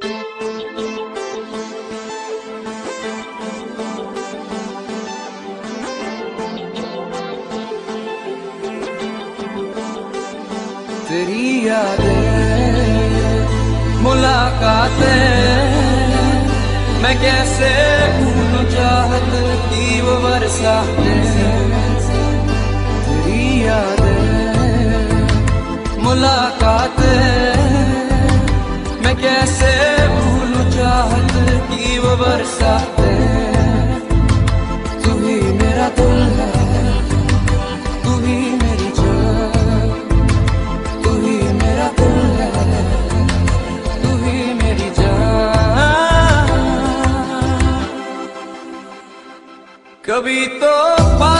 तेरी यादें मुलाकातें मैं कैसे भूलूं चाहत की वो बरसातें। तेरी यादें मुलाकातें मैं कैसे भूलूं चाहत की वो बरसातें। तू ही मेरा दिल है, तू ही मेरी जान, तू ही मेरा दिल है, तू ही मेरी जान। कभी तो